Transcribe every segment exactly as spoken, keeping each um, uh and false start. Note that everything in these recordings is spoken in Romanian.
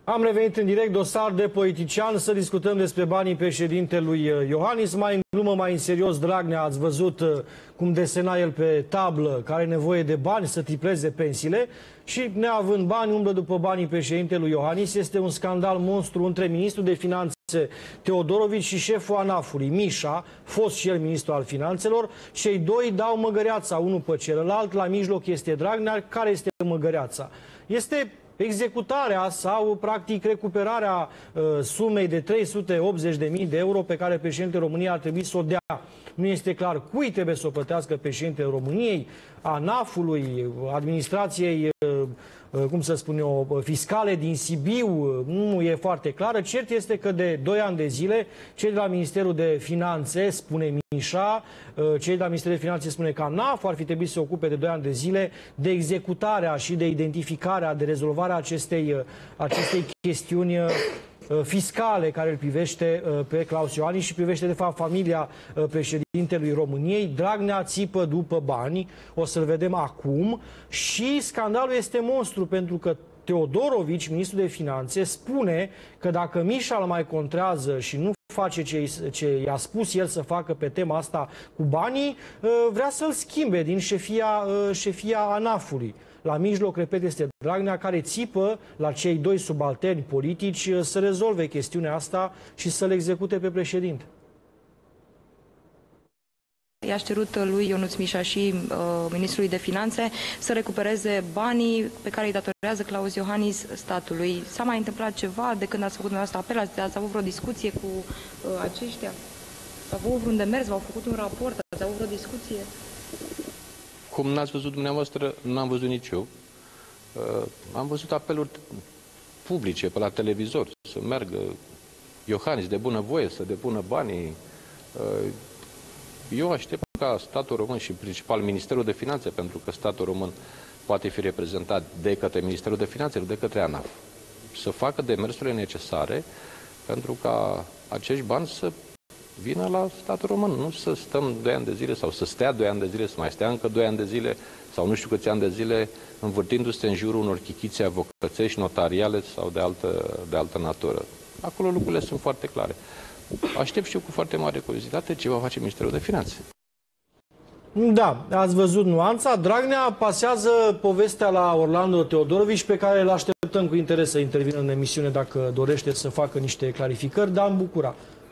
Am revenit în direct, dosar de politician, să discutăm despre banii președintelui Iohannis. Mai în glumă, mai în serios, Dragnea, ați văzut cum desena el pe tablă, care are nevoie de bani să tripleze pensiile și, neavând bani, umblă după banii președintelui Iohannis. Este un scandal monstru între ministrul de finanțe Teodorovici și șeful ANAF-ului, Mișa, fost și el ministru al finanțelor. Cei doi dau măgăreața unul pe celălalt, la mijloc este Dragnea. Care este măgăreața? Este executarea sau, practic, recuperarea uh, sumei de trei sute optzeci de mii de euro pe care președintele României ar trebui să o dea. Nu este clar cui trebuie să o plătească președintele României, ANAF-ului, administrației, uh, uh, cum să spun eu, fiscale din Sibiu, uh, nu e foarte clară. Cert este că de doi ani de zile, cei de la Ministerul de Finanțe, spune Mișa, uh, cei de la Ministerul de Finanțe spune că ANAF ar fi trebuit să se ocupe de doi ani de zile de executarea și de identificarea, de rezolvarea acestei, uh, acestei chestiuni uh, fiscale care îl privește pe Claus Iohannis și privește, de fapt, familia președintelui României. Dragnea țipă după bani, o să-l vedem acum, și scandalul este monstru, pentru că Teodorovici, ministrul de Finanțe, spune că dacă Mișa îl mai contrează și nu face ce, ce i-a spus el să facă pe tema asta cu banii, vrea să-l schimbe din șefia, șefia ANAF-ului. La mijloc, repet, este Dragnea, care țipă la cei doi subalterni politici să rezolve chestiunea asta și să-l execute pe președinte. I-a cerut lui Ionuț Mișa și uh, ministrului de Finanțe să recupereze banii pe care îi datorează Claus Iohannis statului. S-a mai întâmplat ceva de când ați făcut dumneavoastră apel? Ați, ați avut vreo discuție cu uh, aceștia? Ați avut vreun demers? V-au făcut un raport? Ați avut vreo discuție? Cum n-ați văzut dumneavoastră, n-am văzut nici eu. Uh, am văzut apeluri publice pe la televizor să meargă Iohannis de bunăvoie, să depună banii. Uh, eu aștept ca statul român și principal Ministerul de Finanțe, pentru că statul român poate fi reprezentat de către Ministerul de Finanțe, de către ANAF, să facă demersurile necesare pentru ca acești bani să vină la statul român, nu să stăm doi ani de zile sau să stea doi ani de zile, să mai stea încă doi ani de zile sau nu știu câți ani de zile învârtindu-se în jurul unor chichițe avocățești, notariale sau de altă, de altă natură. Acolo lucrurile sunt foarte clare. Aștept și eu cu foarte mare curiozitate ce va face Ministerul de Finanțe. Da, ați văzut nuanța. Dragnea pasează povestea la Orlando Teodorovici, pe care îl așteptăm cu interes să intervină în emisiune dacă dorește să facă niște clarificări, dar în Bucura.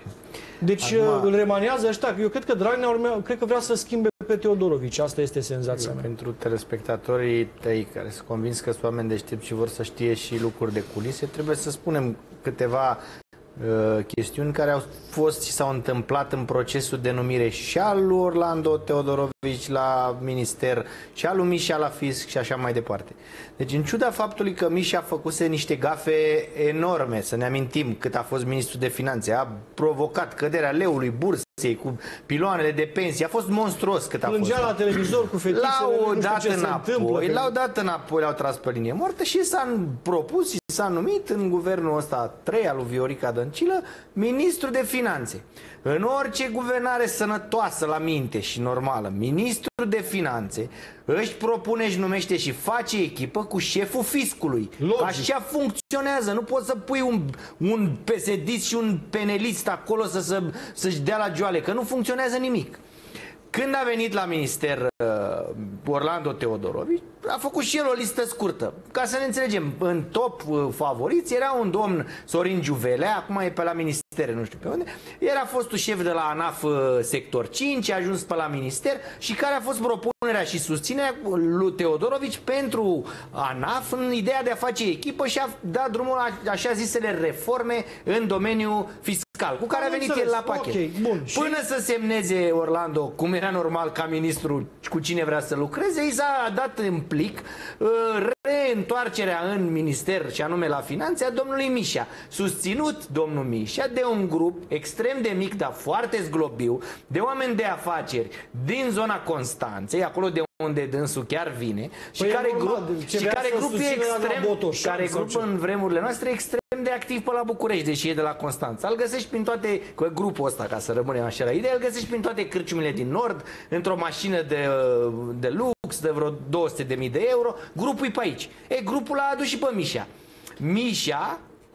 Deci Acum, îl remanează ăștia. Eu cred că Dragnea urmea, cred că vrea să schimbe pe Teodorovici. Asta este senzația mea. Pentru telespectatorii tăi care sunt convins că sunt oameni deștepți și vor să știe și lucruri de culise, trebuie să spunem câteva uh, chestiuni care au fost și s-au întâmplat în procesul de numire și al lui Orlando Teodorovici la minister și al lui Mișa la fisc și așa mai departe. Deci, în ciuda faptului că Mișa făcuse niște gafe enorme, să ne amintim cât a fost ministru de Finanțe, a provocat căderea leului, bursei, cu piloanele de pensii, a fost monstruos cât a Plângea fost. la televizor cu fetițele, L-au nu dat știu ce se întâmplă. L-au dat înapoi, l-au tras pe linie moartă și s-a propus și s-a numit în guvernul ăsta trei al lui Viorica Dăncilă ministru de Finanțe. În orice guvernare sănătoasă la minte și normală, ministrul de Finanțe își propune, își numește și face echipă cu șeful fiscului. Logic. Așa funcționează. Nu poți să pui un, un P S D-ist și un penelist acolo să, să, să-și dea la joale, că nu funcționează nimic. Când a venit la minister uh, Orlando Teodorovici, a făcut și el o listă scurtă. Ca să ne înțelegem, în top uh, favoriți era un domn Sorin Giuvelea, acum e pe la ministere, nu știu pe unde. Era fostul șef de la ANAF uh, sector cinci, a ajuns pe la minister și care a fost propunerea și susținerea lui Teodorovici pentru ANAF în ideea de a face echipă și a dat drumul la așa zisele reforme în domeniul fiscal, cu care a venit el la pachet. Okay, bun. Până să semneze Orlando, cum era normal ca ministru, cu cine vrea să lucreze, i s-a dat în plic uh, reîntoarcerea în minister, și anume la finanțe, a domnului Mișa, susținut domnul Mișa de un grup extrem de mic, dar foarte zglobiu, de oameni de afaceri din zona Constanței, acolo de unde dânsul chiar vine, și păi care normal, grup, și care grup e extrem, care grup în vremurile noastre extrem de activ pe la București, deși e de la Constanța. Îl găsești prin toate, cu grupul ăsta, ca să rămânem așa la idee, îl găsești prin toate cârciumile din Nord, într-o mașină de, de lux, de vreo două sute de mii de euro. Grupul e pe aici. E, grupul l-a adus și pe Mișa. Mișa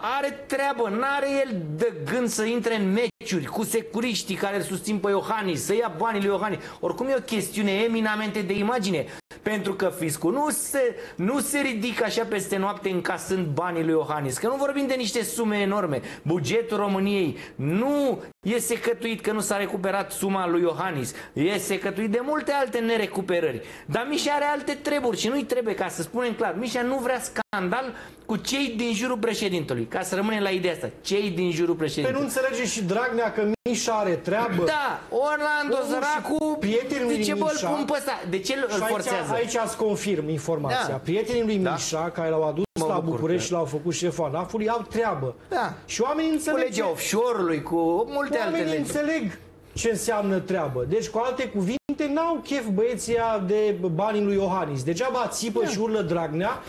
are treabă, n-are el de gând să intre în meciuri cu securiștii care îl susțin pe Iohannis, să ia banii lui Iohannis. Oricum e o chestiune eminamente de imagine, pentru că fiscul nu se, nu se ridică așa peste noapte încasând banii lui Iohannis, că nu vorbim de niște sume enorme. Bugetul României nu e secătuit că nu s-a recuperat suma lui Iohannis, e secătuit de multe alte nerecuperări. Dar Mișa are alte treburi și nu-i trebuie, ca să spunem clar, Mișa nu vrea scandal cu cei din jurul președintelui, ca să rămânem la ideea asta, cei din jurul președintelui. Pe nu înțelege și Dragnea că Mișa are treabă? Da, Orlando Săracu, prietenii zice, lui bă, Mișa, îl pun pe ăsta. De ce îl forțează? Aici, aici îți confirm informația. Da. Prietenii lui Mișa, da, care l-au adus mă la București că... și l-au făcut șeful ANAF-ului, au treabă. Da. Și oamenii înțeleg. Cu legea offshore-ului, cu multe alte legi. Oamenii înțeleg ce înseamnă treabă. Deci, cu alte cuvinte, n-au chef băieții de banii lui Iohannis. Degeaba țipă da. și urlă Dragnea,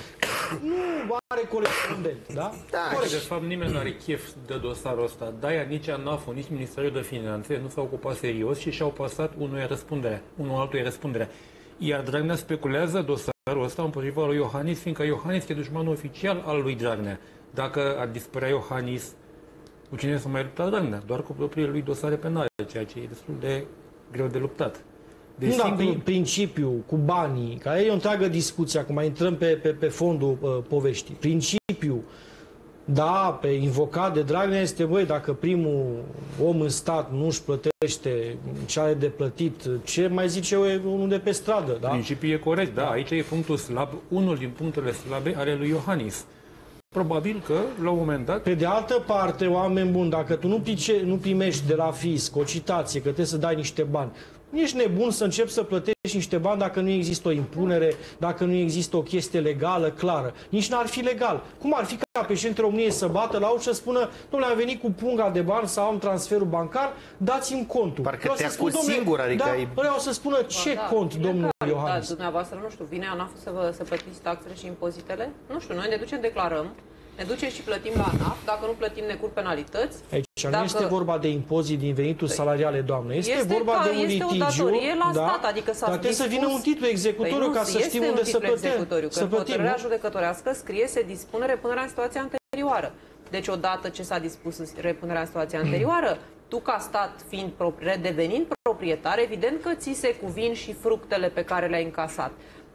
nu are corespondent, da? Da. De fapt, nimeni nu are chef de dosarul ăsta. De-aia nici ANAF-ul, nici Ministerul de Finanțe nu s-au ocupat serios și și-au pasat unuia răspunderea, unul altuia răspunderea. Iar Dragnea speculează dosarul ăsta împotriva lui Iohannis, fiindcă Iohannis e dușmanul oficial al lui Dragnea. Dacă ar dispărea Iohannis, cu cine să mai lupta Dragnea? Doar cu propriile lui dosare penale, ceea ce e destul de greu de luptat. Deci, nu, simplu... da, principiul cu banii, care e o întreagă discuție, acum intrăm pe, pe, pe fondul uh, poveștii. Principiul, da, pe invocat de Dragnea este, băi, dacă primul om în stat nu își plătește ce are de plătit, ce mai zice eu, e unul de pe stradă, da? Principiul e corect, da, aici e punctul slab, unul din punctele slabe ale lui Iohannis. Probabil că, la un moment dat... Pe de altă parte, oameni buni, dacă tu nu, price, nu primești de la fisc o citație că trebuie să dai niște bani, ești nebun să începi să plătești niște bani dacă nu există o impunere, dacă nu există o chestie legală, clară. Nici n-ar fi legal. Cum ar fi ca președintele României să bată la ușă să spună, domnule, am venit cu punga de bani sau am transferul bancar, dați-mi contul. Parcă te acuz singur, adică... Da, ai... vreau să spună ce da, cont, domnul Iohannis. Da, dumneavoastră, nu știu, vine ANAF să, vă, să plătiți taxele și impozitele? Nu știu, noi ne ducem, declarăm, ne ducem și plătim la ANAF, dacă nu plătim ne cur penalități. Aici dacă... nu este vorba de impozit din venituri salariale, doamnă. Este, este vorba ca, de un este litigiu. Este o datorie la da, stat, adică s-a dar trebuie să vină un titlu executoriu păi ca să știm unde să plătim. Că în hotărârea judecătorească scrie se dispune repunerea în situația anterioară. Deci odată ce s-a dispus repunerea în situația anterioară, tu ca stat fiind redevenind proprietar, evident că ți se cuvin și fructele pe care le-ai încasat.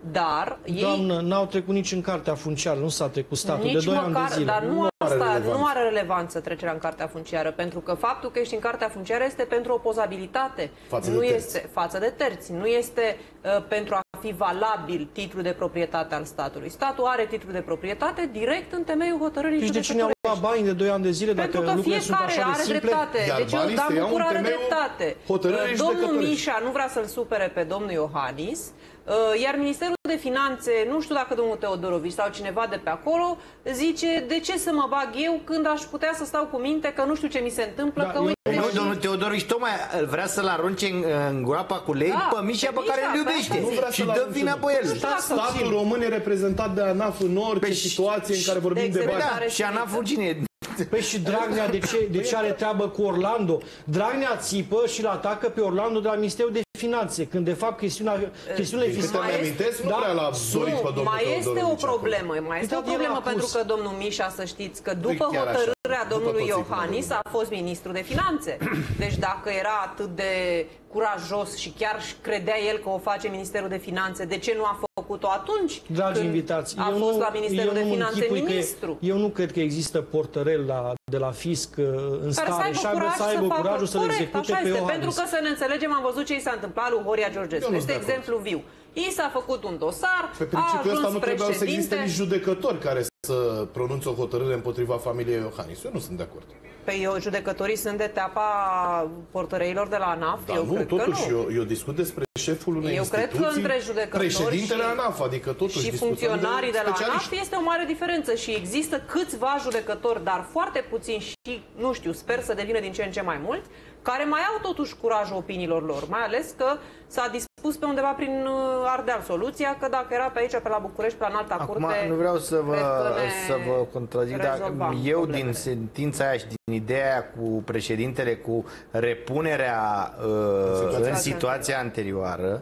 Dar Doamnă, ei... n-au trecut nici în cartea funciară, nu s-a trecut statul nici de doi măcar, ani de zile. Dar nu, nu, asta, are nu are relevanță trecerea în cartea funciară, pentru că faptul că ești în cartea funciară este pentru opozabilitate, față nu de este față de terți, nu este uh, pentru a fi valabil titlul de proprietate al statului. Statul are titlul de proprietate direct în temeiul hotărârii judecătorești. De ce ne-au luat bani de doi ani de zile dacă lucrurile sunt așa de are simple? dreptate. Deci eu Dan Bucur are dreptate. Domnul Mișa nu vrea să-l supere pe domnul Iohannis, iar Ministerul de Finanțe, nu știu dacă domnul Teodorovici sau cineva de pe acolo, zice de ce să mă bag eu când aș putea să stau cu minte că nu știu ce mi se întâmplă, da, că uite... Nu, și... domnul Teodorovici tocmai vrea să-l arunce în, în groapa cu lei da, pe Mișa pe care îl iubește și dă vina pe el. Statul român e reprezentat de ANAF în orice situație în care vorbim de, de bani. Da, și ANAF-ul cine e? Păi și Dragnea de ce, de ce are treabă cu Orlando? Dragnea țipă și îl atacă pe Orlando de la Ministerul de Finanțe, când de fapt chestiunea, chestiunile fiscale... Mai este, da, la nu, mai este o problemă, mai este o problemă pentru că domnul Mișa, să știți, că după hotărârea domnului Iohannis a fost ministru de Finanțe. Deci dacă era atât de curajos și chiar credea el că o face Ministerul de Finanțe, de ce nu a făcut-o atunci? Dragi invitați, a eu fost nu, la Ministerul de Finanțe ministru. Eu nu cred că există portărel la, de la fisc în stare și să aibă curajul să le execute pe Iohannis. Pentru că să ne înțelegem, am văzut ce i s-a întâmplat lui Horia Georgescu. Este exemplu viu. I s-a făcut un dosar, pe principiul ăsta nu trebuiau să existe nici judecători care să pronunțe o hotărâre împotriva familiei Iohannis. Eu nu sunt de acord. Păi judecătorii sunt de teapa portăreilor de la ANAF? Da, eu nu, cred totuși, că nu. Eu, eu discut despre șeful unei eu instituții, cred că între judecători președintele și, ANAF, adică totuși și funcționarii de, de la ANAF este o mare diferență și există câțiva judecători, dar foarte puțini și, nu știu, sper să devină din ce în ce mai mult, care mai au totuși curajul opiniilor lor, mai ales că s-a dispus pe undeva prin Ardeal soluția, că dacă era pe aici, pe la București, pe la înalta Acum, curte... nu vreau să vă, să vă contrazic, dar eu problemele. Din sentința aia și din ideea aia cu președintele, cu repunerea uh, în situația, în situația anterioară,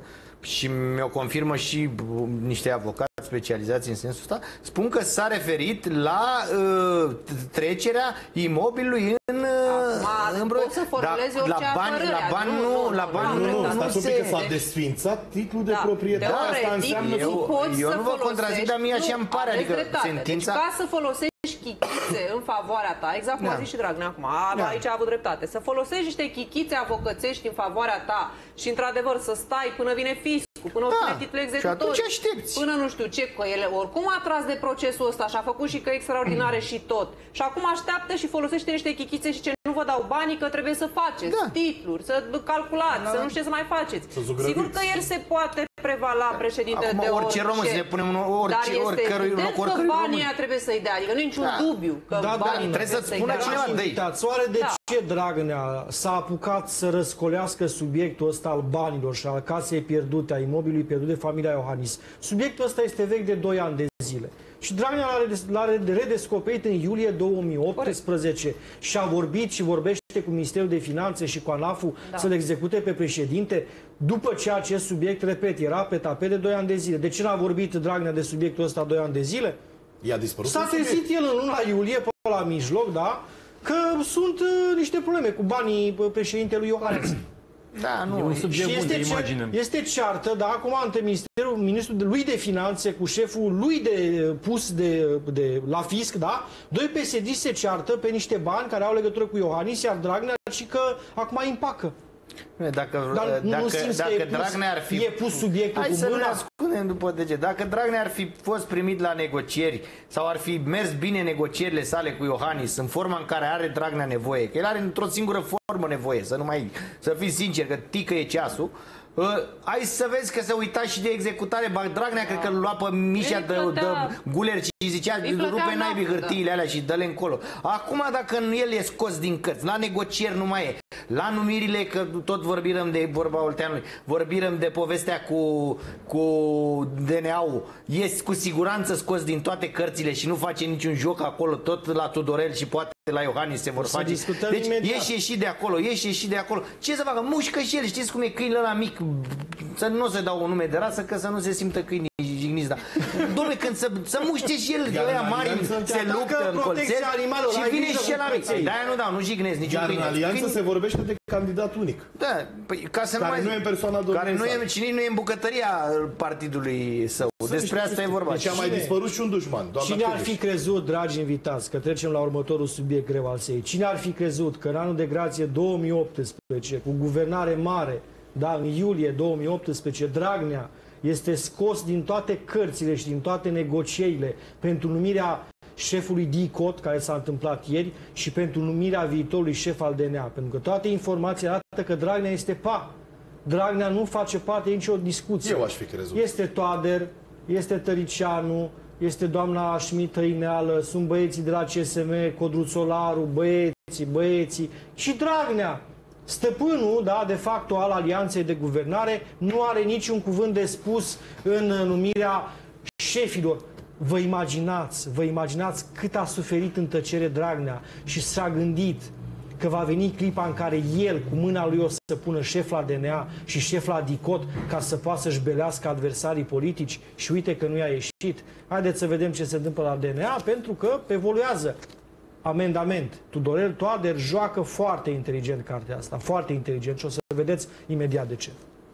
și mi-o confirmă și niște avocați specializați în sensul ăsta, spun că s-a referit la uh, trecerea imobilului în Acum, poți să formulezi orice la bani, apărare. La bani nu, nu, la bani nu, nu, nu, nu, stați un se... pic că s-a desfințat titlul de Da, proprietate. Asta teoretic, înseamnă... eu, Eu, eu nu vă contrazic, dar mie așa îmi pare, adică dreptate. sentința... Deci ca să folosești chichițe în favoarea ta, exact cum Da. a zis și Dragnea acum, a, Da. aici a avut dreptate, să folosești niște chichițe avocățești în favoarea ta și într-adevăr să stai până vine fiscul, până obține Da. titlul Și executor, atunci aștepți. până nu știu ce, că ele oricum a tras de procesul ăsta și a făcut și că extraordinare și tot. Și acum așteaptă și folosește niște chichițe și ce nu vă dau banii că trebuie să faceți Da. titluri, să calculați, Da. să nu știu ce să mai faceți. Să zugrăviți. Sigur că el se poate prevala președintele Acum de orice român, să ne punem în orice, dar este oricărui evident loc, că oricărui banii român. aia trebuie să-i dea, adică nu e niciun Da. dubiu că Da, da, banii trebuie să-ți să-i spună dea. cineva. dă-i. Invitați, oare de Da. ce Dragnea s-a apucat să răscolească subiectul ăsta al banilor și al casei pierdute, a imobilului pierdut de familia Iohannis? Subiectul ăsta este vechi de doi ani de zile. Și Dragnea l-a redescoperit în iulie două mii optsprezece și a vorbit și vorbește cu Ministerul de Finanțe și cu ANAF-ul Da. să-l execute pe președinte după ce acest subiect, repet, era pe tapet de doi ani de zile. De ce n-a vorbit Dragnea de subiectul ăsta doi ani de zile? I-a dispărut S-a un subiect. trezit el în luna iulie, pe la mijloc, da, că sunt uh, niște probleme cu banii uh, președintelui Iohannis. Da, nu. E un Și subiect bun de este, imagine. ce, este ceartă, da, acum între ministerul, ministrul de, lui de finanțe cu șeful lui de pus de, de la fisc, da, doi P S D se ceartă pe niște bani care au legătură cu Iohannis, iar Dragnea și că acum îi împacă. Dacă, Dar dacă, nu simți dacă că e pus, Dragnea ar fi... e pus subiectul Hai cu să nu ne mâna? ascundem după deget. Dacă Dragnea ar fi fost primit la negocieri sau ar fi mers bine negocierile sale cu Iohannis în forma în care are Dragnea nevoie, că el are într-o singură formă nevoie, să nu mai, să fii sincer, că tică e ceasul, Uh, hai să vezi că se uita și de executare. Bag Dragnea, cred că îl lua pe Mișa de, de guler și zicea rupe naibii hârtiile alea și dă-le încolo. Acum dacă el e scos din cărți, la negocieri nu mai e. La numirile, că tot vorbim de vorba Olteanului, vorbim de povestea cu, cu D N A-ul, e cu siguranță scos din toate cărțile și nu face niciun joc acolo, tot la Tudorel și poate la Iohannis se vor face. Deci ieși și de acolo, ieși și de acolo. Ce să facă? Mușcă și el, știți cum e câinile ăla mic, să nu se dau un nume de rasă, că să nu se simtă câinii jigniți, da. Dom'le, când să, să muște și el, ăia mari se luptă în colțet și vine și el la mic. De-aia nu dau, nu jignesc niciun câine. Iar în alianță se vorbește de candidat unic. Da, păi, ca să care nu, mai, nu e în persoana care nu domniei e, și nici nu e în bucătăria partidului său. Despre asta e vorba. Deci a mai dispărut și un dușman. Cine ar fi crezut, dragi invitați, că trecem la următorul subiect greu al săi, cine ar fi crezut că în anul de grație două mii optsprezece, cu guvernare mare, da, în iulie două mii optsprezece, Dragnea este scos din toate cărțile și din toate negocierile pentru numirea șefului D I C O T, care s-a întâmplat ieri, și pentru numirea viitorului șef al D N A. Pentru că toate informațiile arată că Dragnea este pa. Dragnea nu face parte de nicio discuție. Eu aș fi crezut. Este Toader, este Tăricianu, este doamna Șmit-Tăineală, sunt băieții de la C S M, Codruțolaru, băieții, băieții și Dragnea. Stăpânul, da, de facto, al alianței de guvernare, nu are niciun cuvânt de spus în numirea șefilor. Vă imaginați, vă imaginați cât a suferit în tăcere Dragnea și s-a gândit că va veni clipa în care el, cu mâna lui, o să pună șef la D N A și șef la D I C O T ca să poată să-și belească adversarii politici și uite că nu i-a ieșit. Haideți să vedem ce se întâmplă la D N A, pentru că evoluează. Amendament. Tudorel Toader joacă foarte inteligent cartea asta, foarte inteligent și o să vedeți imediat de ce.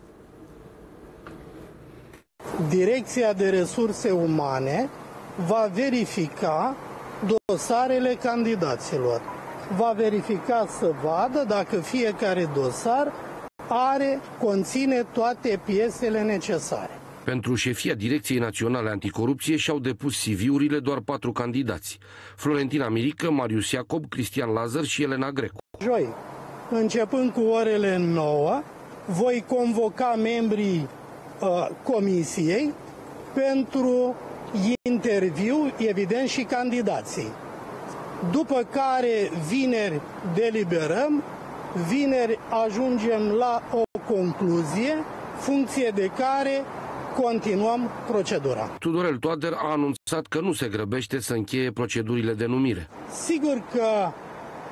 Direcția de Resurse Umane va verifica dosarele candidaților. Va verifica să vadă dacă fiecare dosar are, conține toate piesele necesare. Pentru șefia Direcției Naționale Anticorupție și-au depus C V-urile doar patru candidați: Florentina Mirică, Marius Iacob, Cristian Lazar și Elena Grecu. Joi, începând cu orele nouă, voi convoca membrii uh, comisiei pentru interviu, evident, și candidații. După care vineri deliberăm, vineri ajungem la o concluzie, funcție de care continuăm procedura. Tudorel Toader a anunțat că nu se grăbește să încheie procedurile de numire. Sigur că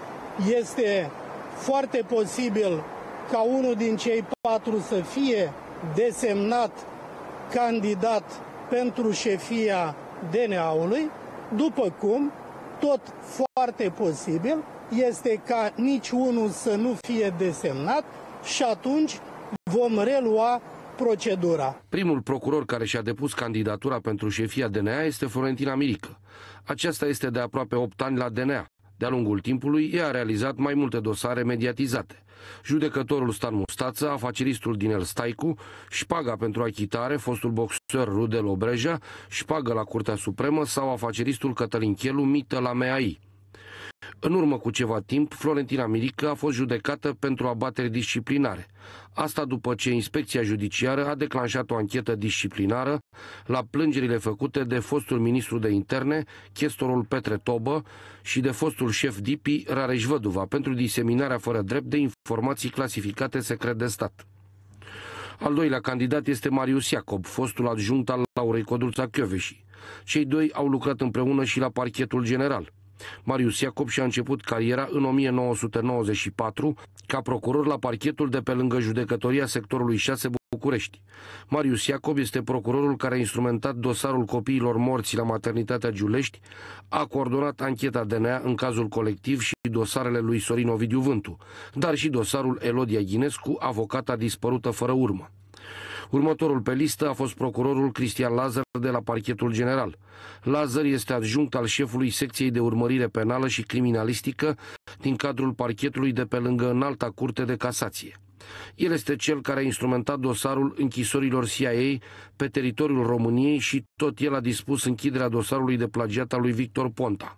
este foarte posibil ca unul din cei patru să fie desemnat candidat pentru șefia D N A-ului, după cum, tot foarte posibil, este ca niciunul să nu fie desemnat și atunci vom relua procedura. Primul procuror care și-a depus candidatura pentru șefia D N A este Florentina Mirică. Aceasta este de aproape opt ani la D N A. De-a lungul timpului, ea a realizat mai multe dosare mediatizate. Judecătorul Stan Mustață, afaceristul Dinel Staicu, șpaga pentru achitare, fostul boxer Rudel Obreja, șpagă la Curtea Supremă sau afaceristul Cătălin Chelu, mită la M A I. În urmă cu ceva timp, Florentina Mirică a fost judecată pentru abateri disciplinare. Asta după ce Inspecția Judiciară a declanșat o anchetă disciplinară la plângerile făcute de fostul ministru de interne, chestorul Petre Tobă, și de fostul șef D I P I, Rareș Văduva, pentru diseminarea fără drept de informații clasificate secret de stat. Al doilea candidat este Marius Iacob, fostul adjunct al Laurei Codruța Kövesi. Cei doi au lucrat împreună și la Parchetul General. Marius Iacob și-a început cariera în o mie nouă sute nouăzeci și patru ca procuror la parchetul de pe lângă judecătoria sectorului șase București. Marius Iacob este procurorul care a instrumentat dosarul copiilor morți la maternitatea Giulești, a coordonat ancheta D N A în cazul colectiv și dosarele lui Sorin Ovidiu Vântu, dar și dosarul Elodia Ghinescu, avocata dispărută fără urmă. Următorul pe listă a fost procurorul Cristian Lazar de la Parchetul General. Lazar este adjunct al șefului secției de urmărire penală și criminalistică din cadrul parchetului de pe lângă Înalta Curte de Casație. El este cel care a instrumentat dosarul închisorilor C I A pe teritoriul României și tot el a dispus închiderea dosarului de plagiat al lui Victor Ponta.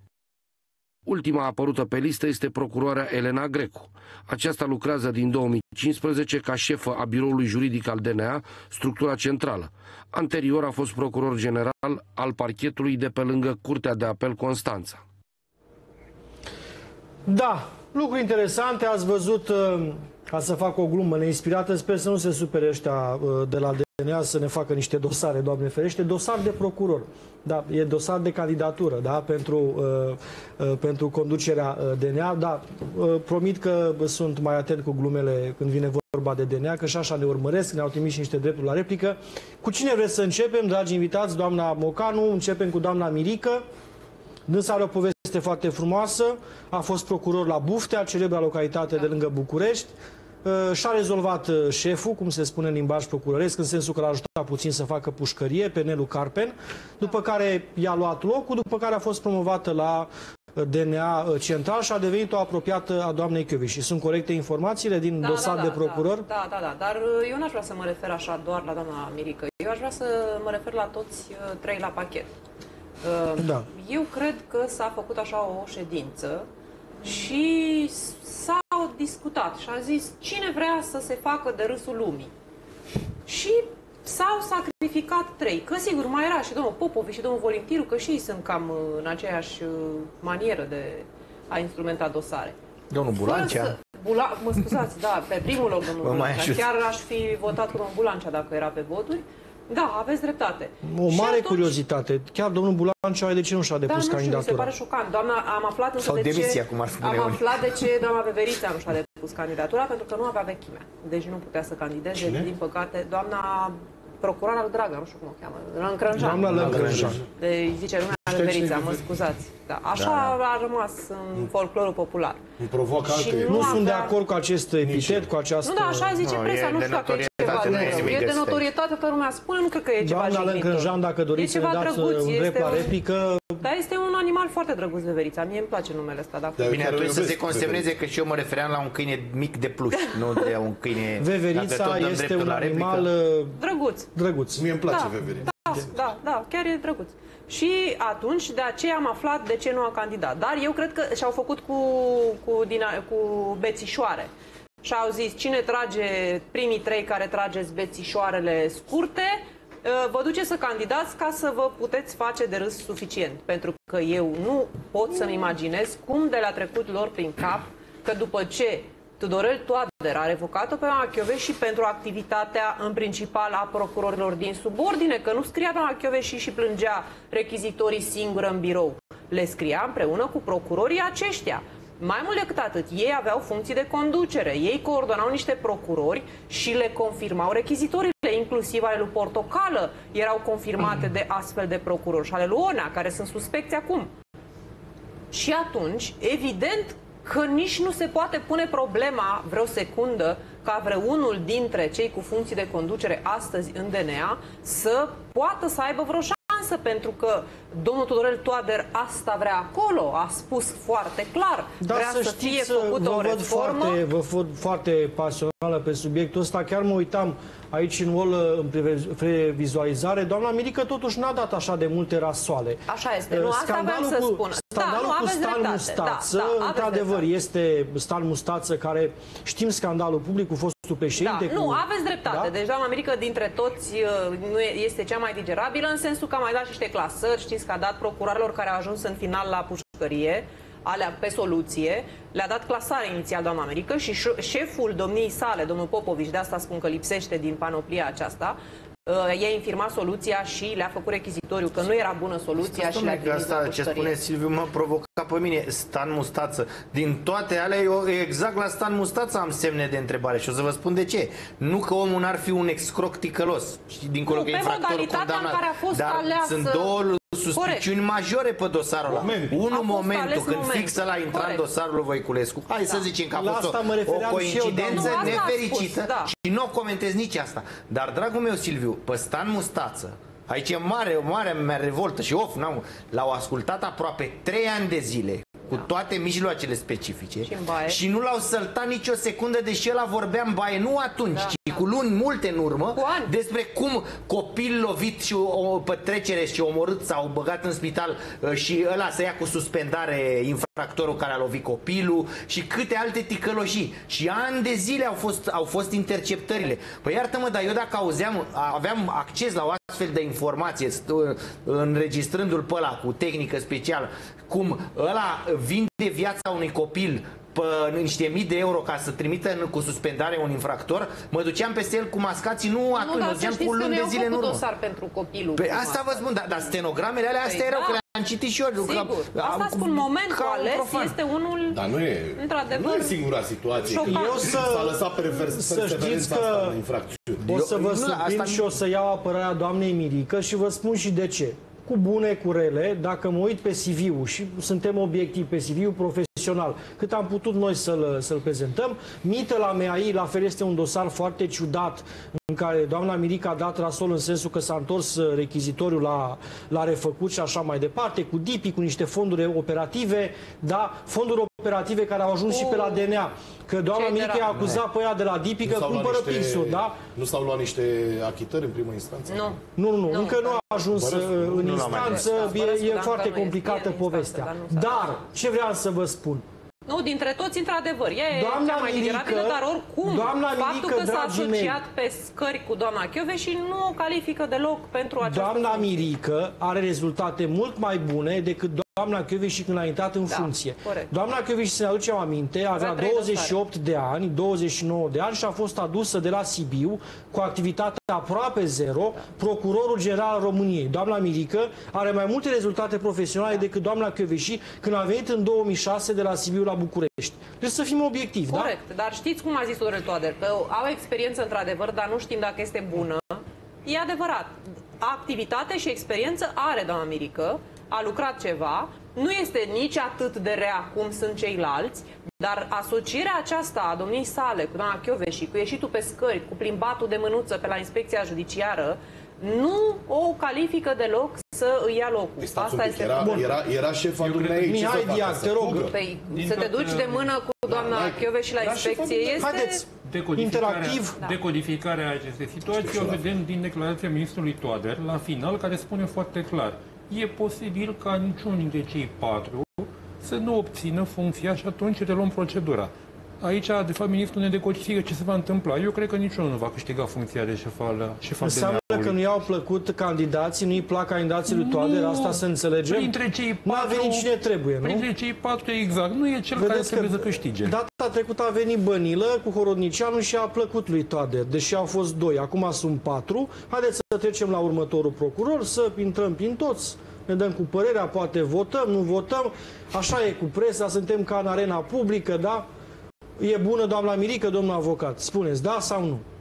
Ultima apărută pe listă este procuroarea Elena Grecu. Aceasta lucrează din două mii cincisprezece ca șefă a biroului juridic al D N A, structura centrală. Anterior a fost procuror general al parchetului de pe lângă Curtea de Apel Constanța. Da, lucruri interesante. Ați văzut, ca să fac o glumă neinspirată, sper să nu se supere ăștia de la D N A să ne facă niște dosare, Doamne ferește, dosar de procuror. Da, e dosar de candidatură, da, pentru, uh, uh, pentru conducerea uh, D N A. Da, uh, promit că sunt mai atent cu glumele când vine vorba de D N A, că și așa ne urmăresc, ne-au trimis și niște drepturi la replică. Cu cine vreți să începem, dragi invitați? Doamna Mocanu, începem cu doamna Mirică. Dânsa are o poveste foarte frumoasă, a fost procuror la Buftea, celebra localitate de lângă București. Și-a rezolvat șeful, cum se spune în limbaj procuroresc, în sensul că l-a ajutat puțin să facă pușcărie pe Nelu Carpen, după care i-a luat locul, după care a fost promovată la D N A central și a devenit o apropiată a doamnei Kövesi. Sunt corecte informațiile din da, dosar da, de da, procuror? Da, da, da, da, dar eu n-aș vrea să mă refer așa doar la doamna Mirică. Eu aș vrea să mă refer la toți trei la pachet. Da. Eu cred că s-a făcut așa o ședință și s-au discutat și a zis cine vrea să se facă de râsul lumii. Și s-au sacrificat trei. Că sigur mai era și domnul Popovici și domnul Volintiru, că și ei sunt cam în aceeași manieră de a instrumenta dosare. Domnul Bulancea. Să... Bula... Mă scuzați, da, pe primul loc domnul Bulancea. Chiar aș fi votat cu domnul Bulancea dacă era pe voturi. Da, aveți dreptate. O mare atunci... curiozitate. Chiar domnul Bulancea, de ce nu și-a depus da, nu candidatura? Știu, mi se pare șocant. Doamna, am aflat însă Sau de demisia, ce... cum ar spune am unii. aflat de ce doamna Veverița nu și-a depus candidatura, pentru că nu avea vechimea. Deci nu putea să candideze. Cine? Din păcate, doamna procurora lui Draga, nu știu cum o cheamă, Lăncrănjan. Doamna Lăncrănjan. De, zice lumea Veverița, mă scuzați. Da, așa da. A rămas în folclorul popular. Îmi provoacă alte... Nu, nu sunt de acord cu acest epitet, cu această... Nu, da, așa zice no, presa, nu știu dacă e ceva rău. E de notorietate, că lumea spune, nu cred că e ceva Doamna Lăncrănjan, dacă doriți să ne dați un drept la replică... Dar este un animal foarte drăguț, Veverița. Mie îmi place numele ăsta. Dacă... Bine, atunci să se consemneze că și eu mă refeream la un câine mic de pluș, nu de un câine... Veverița este un animal... Drăguț. Drăguț. Mie îmi place Veverița. Da, da, da, chiar e drăguț. Și atunci, de aceea am aflat de ce nu a candidat. Dar eu cred că și-au făcut cu, cu, din, cu bețișoare. Și-au zis, cine trage primii trei care trageți bețișoarele scurte, vă duceți să candidați ca să vă puteți face de râs suficient. Pentru că eu nu pot să-mi imaginez cum de la trecut lor prin cap că după ce Tudorel Toader a revocat-o pe doamna Kövesi pentru activitatea în principal a procurorilor din subordine, că nu scria doamna Kövesi și plângea rechizitorii singură în birou. Le scria împreună cu procurorii aceștia. Mai mult decât atât, ei aveau funcții de conducere, ei coordonau niște procurori și le confirmau rechizitorile, inclusiv ale lui Portocală erau confirmate de astfel de procurori și ale lui Onea, care sunt suspecți acum. Și atunci, evident că nici nu se poate pune problema vreo secundă ca vreunul dintre cei cu funcții de conducere astăzi în D N A să poată să aibă vreo șansă, pentru că domnul Tudorel Toader asta vrea acolo, a spus foarte clar, da, vrea să, să fie făcută o reformă. Foarte, vă văd foarte pasională pe subiectul ăsta, chiar mă uitam aici în wall, în previzualizare, doamna Mirică totuși n-a dat așa de multe rasoale. Așa este, nu, asta scandalul vreau să cu, spun. Scandalul da, cu Stan Mustață, da, da, într-adevăr, este Stan Mustață, care știm scandalul public cu fostul președinte. Da, cu... nu, aveți dreptate. Da? Deci doamna Mirică dintre toți nu este cea mai digerabilă, în sensul că a mai dat niște clasări, știți că a dat procurorilor care au ajuns în final la pușcărie, alea pe soluție, le-a dat clasare inițial doamna Mirică și șeful domniei sale, domnul Popovici, de asta spun că lipsește din panoplia aceasta, i-a infirmat soluția și le-a făcut rechizitoriu, că nu era bună soluția și le-a trimis la ce spune Silviu mă provoca pe mine. Stan Mustață. Din toate alea, eu exact la Stan Mustață am semne de întrebare și o să vă spun de ce. Nu că omul n-ar fi un excroc ticălos, dincolo nu, că e infractor condamnat, dar aleasă... sunt două suspiciuni majore pe dosarul ăla. Unul momentul când moment. fix ăla intra în dosarul lui Voiculescu. Hai da. să zicem că a fost o, o coincidență eu, nefericită spus, da. și nu o comentez nici asta. Dar, dragul meu Silviu, pe Stan Mustață, aici e mare, mare mea revoltă și of, l-au ascultat aproape trei ani de zile cu toate mijloacele specifice și, și nu l-au săltat nicio secundă, deși ăla vorbea în baie, nu atunci, da, ci da. cu luni multe în urmă, despre cum copil lovit și o, o petrecere și omorât s-au băgat în spital și ăla să ia cu suspendare infractorul care a lovit copilul și câte alte ticăloșii. Și ani de zile au fost, au fost interceptările. Păi iartă-mă, dar eu dacă auzeam, aveam acces la o astfel de informație, înregistrându-l pe ăla cu tehnică specială, cum ăla vinde viața unui copil pe niște mii de euro ca să trimită în, cu suspendare un infractor, mă duceam peste el cu mascații, nu, nu atunci, mă duceam cu luni de zile în urmă. Dosar pentru copilul. Pe asta vă spun, dar, dar stenogramele alea, astea erau, da. că le-am citit și eu. Sigur, ca, asta spun, momentul ales profan. este unul, dar nu e, nu e singura situație. Eu să, lăsat să știți că o să vă surprind și o să iau apărarea doamnei Mirică și vă spun și de ce. Cu bune, cu rele, dacă mă uit pe C V-ul și suntem obiectivi pe C V-ul profesional, cât am putut noi să-l să-l prezentăm, mită la M A I, la fel este un dosar foarte ciudat, în care doamna Mirică a dat rasol în sensul că s-a întors rechizitoriul la, la refăcut și așa mai departe, cu D I P I, cu niște fonduri operative, da, fonduri operative care au ajuns uh, și pe la D N A. Că doamna Mirică i-a acuzat pe ea de la D I P I că cumpără pixuri, da? Nu s-au luat niște achitări în primă instanță? Nu. Nu, nu, nu, încă nu a ajuns Bărăscu, în nu instanță, e, e foarte complicată povestea. Dar, dar ce vreau să vă spun? Nu, dintre toți, într-adevăr, e doamna cea mai digerabilă, dar oricum, doamna faptul Mirică, că s-a asociat mei, pe scări cu doamna Kövesi nu o califică deloc pentru această... Doamna Mirică are rezultate mult mai bune decât doamna Kövesi când a intrat în da, funcție. Corect. Doamna Kövesi, să ne aducem aminte, avea douăzeci și opt de ani, douăzeci și nouă de ani și a fost adusă de la Sibiu cu activitate aproape zero, da. procurorul general al României. Doamna Mirică are mai multe rezultate profesionale da. decât doamna Kövesi când a venit în două mii șase de la Sibiu la București. Deci să fim obiectivi, corect, da? Dar știți cum a zis Tudorel Toader? Că au experiență într-adevăr, dar nu știm dacă este bună. E adevărat. Activitate și experiență are doamna Mirică, a lucrat ceva, nu este nici atât de rea cum sunt ceilalți, dar asocierea aceasta a domniei sale cu doamna Kövesi, cu ieșitul pe scări, cu plimbatul de mânuță pe la inspecția judiciară, nu o califică deloc să îi ia locul. Asta este era, era, era șefa dumneavoastră. Mihai Diac, te rog. Păi, să te duci de mână cu doamna Kövesi la inspecție este... Haideți, interactiv. Decodificarea acestei situații o vedem din declarația ministrului Toader, la final, care spune foarte clar: e posibil ca niciunul dintre cei patru să nu obțină funcția și atunci reluăm procedura. Aici, de fapt, ministrul ne decodifică ce se va întâmpla. Eu cred că niciunul nu va câștiga funcția de șef al șef al Înseamnă că nu i-au plăcut candidații, nu-i plac candidații lui Toader, asta să înțelegem? Printre cei patru, nu a venit cine trebuie, nu? Printre cei patru, exact. Nu e cel Vedeți care trebuie să câștige. Data trecută a venit Bănilă cu Horodnicianu și a plăcut lui Toader, deși au fost doi. Acum sunt patru. Haideți să trecem la următorul procuror, să intrăm prin toți. Ne dăm cu părerea, poate votăm, nu votăm. Așa e cu presa, suntem ca în arena publică, da? E bună doamna Mirică, domnul avocat? Spuneți da sau nu?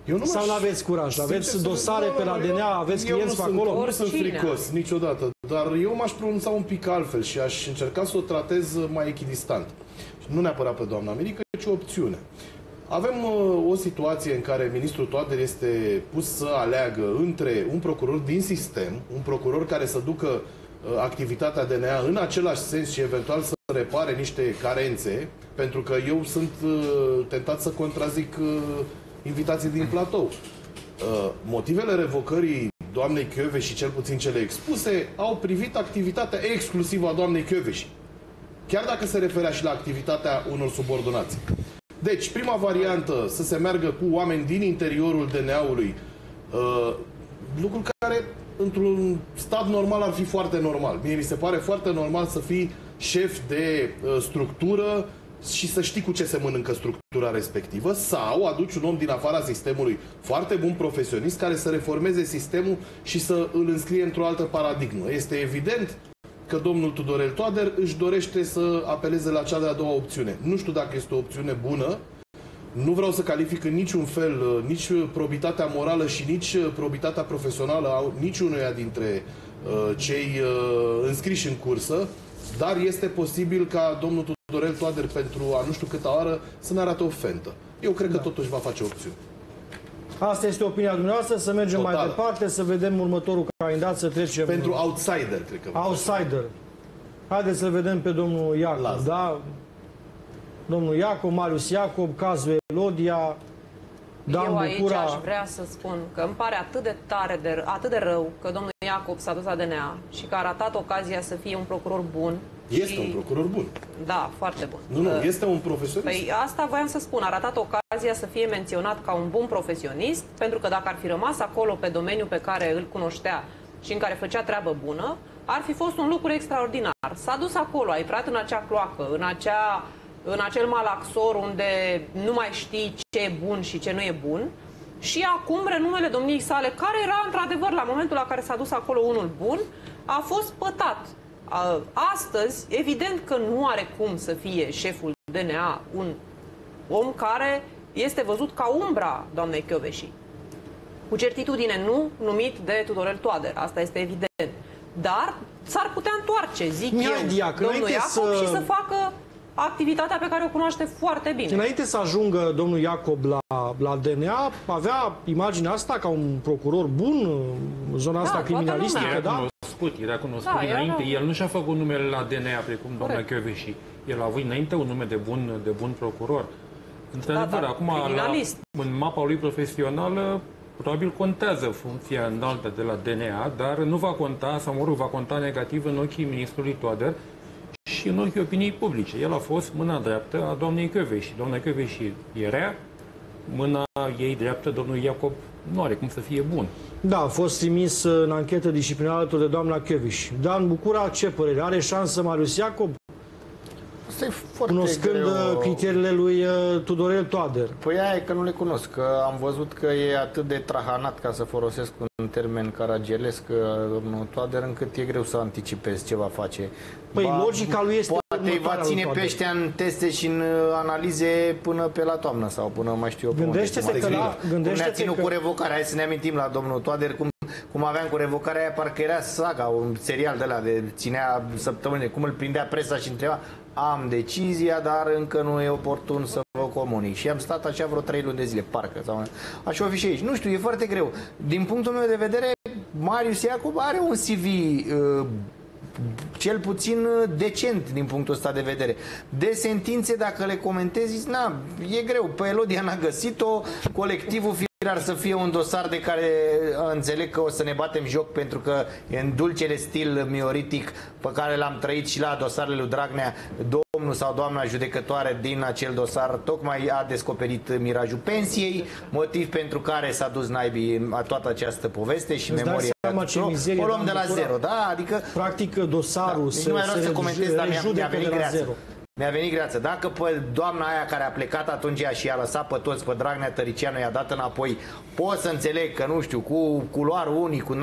Eu nu Sau nu aveți curaj? Aveți dosare pe la D N A, aveți clienți pe acolo? Eu nu sunt fricos niciodată, dar eu m-aș pronunța un pic altfel și aș încerca să o tratez mai echidistant. Nu neapărat pe doamna Mirică, ci o opțiune. Avem uh, o situație în care ministrul Toader este pus să aleagă între un procuror din sistem, un procuror care să ducă uh, activitatea D N A în același sens și eventual să repare niște carențe, pentru că eu sunt uh, tentat să contrazic uh, invitații din platou. Uh, motivele revocării doamnei Kövesi, cel puțin cele expuse, au privit activitatea exclusivă a doamnei Kövesi, chiar dacă se referea și la activitatea unor subordonați. Deci, prima variantă, să se meargă cu oameni din interiorul D N A-ului, uh, lucru care, într-un stat normal, ar fi foarte normal. Mie mi se pare foarte normal să fii șef de uh, structură și să știi cu ce se mănâncă structura respectivă, sau aduci un om din afara sistemului foarte bun profesionist care să reformeze sistemul și să îl înscrie într-o altă paradigmă. Este evident că domnul Tudorel Toader își dorește să apeleze la cea de-a doua opțiune. Nu știu dacă este o opțiune bună, nu vreau să calific în niciun fel nici probitatea morală și nici probitatea profesională a niciunuia dintre uh, cei uh, înscriși în cursă, dar este posibil ca domnul Tudorel Toader pentru a nu știu câta oară să ne arate o fentă. Eu cred da. că totuși va face opțiune. Asta este opinia dumneavoastră, să mergem Total. mai departe, să vedem următorul candidat, să trecem... Pentru outsider, cred că... Outsider. Haideți să vedem pe domnul Iacob, Las. da? Domnul Iacob, Marius Iacob, cazul Elodia, Dan Eu aici Bucura... aș vrea să spun că îmi pare atât de tare, de, atât de rău că domnul Iacob s-a dus la D N A și că a ratat ocazia să fie un procuror bun. Este și... un procuror bun. Da, foarte bun. Nu, nu, este un profesionist. Păi asta voiam să spun, a ratat ocazia să fie menționat ca un bun profesionist, pentru că dacă ar fi rămas acolo pe domeniul pe care îl cunoștea și în care făcea treabă bună, ar fi fost un lucru extraordinar. S-a dus acolo, a intrat în acea cloacă, în, acea, în acel malaxor unde nu mai știi ce e bun și ce nu e bun, și acum renumele domniei sale, care era într-adevăr la momentul la care s-a dus acolo unul bun, a fost pătat. Astăzi, evident că nu are cum să fie șeful D N A un om care este văzut ca umbra doamnei Kövesi. Cu certitudine nu numit de Tudorel Toader, asta este evident. Dar s-ar putea întoarce, zic Mihai eu, Diac, domnul Iacob să... și să facă activitatea pe care o cunoaște foarte bine. Înainte să ajungă domnul Iacob la, la D N A, avea imaginea asta ca un procuror bun în zona da, asta criminalistică, era da? Cunoscut, era cunoscut da, dinainte. Era... El nu și-a făcut numele la D N A precum doamna Kövesi. El a avut înainte un nume de bun, de bun procuror. Într-adevăr, da, da, acum, la, în mapa lui profesională, probabil contează funcția înaltă de la D N A, dar nu va conta, sau mă rog, va conta negativ în ochii ministrului Toader și în ochii opiniei publice. El a fost mâna dreaptă a doamnei Kövesi. Doamna Kövesi era, mâna ei dreaptă, domnul Iacob, nu are cum să fie bun. Da, a fost trimis în anchetă disciplinară alături de doamna Kövesi. Dan Bucura, ce părere? Are șansă Marius Iacob? Cunoscând greu. criteriile lui Tudorel Toader. Păi aia e că nu le cunosc, că am văzut că e atât de trahanat, ca să folosesc un termen caragielesc, domnul Toader, încât e greu să anticipezi ce va face. Păi ba, logica lui este poate va ține pe ăștia în teste și în analize până pe la toamnă sau până mai știu eu. Gândește-te că la... Cum ne-a ținut că... cu revocarea, hai să ne amintim la domnul Toader, cum, cum aveam cu revocarea aia, parcă era saga, un serial de ăla de ținea săptămâni, cum îl prindea presa și întreba: am decizia, dar încă nu e oportun să vă comunic. Și am stat așa vreo trei luni de zile, parcă. Sau... Așa o fi și aici. Nu știu, e foarte greu. Din punctul meu de vedere, Marius Iacob are un C V uh, cel puțin decent din punctul ăsta de vedere. De sentințe, dacă le comentezi, na, e greu. Pe Elodia n-a găsit-o, colectivul ar să fie un dosar de care înțeleg că o să ne batem joc, pentru că e în dulcele stil mioritic pe care l-am trăit și la dosarele lui Dragnea. Domnul sau doamna judecătoare din acel dosar tocmai a descoperit mirajul pensiei, motiv pentru care s-a dus naibii toată această poveste și îți memoria. O luăm de la zero, da? Adică practic dosarul da, se, nu mai vreau se să comentez, dar mi-a venit greață. Zero. Mi-a venit greață. Dacă pe doamna aia care a plecat atunci și a lăsat pe toți, pe Dragnea Tăricianu i-a dat înapoi, pot să înțeleg că, nu știu, cu culoarul unii, cu naiba,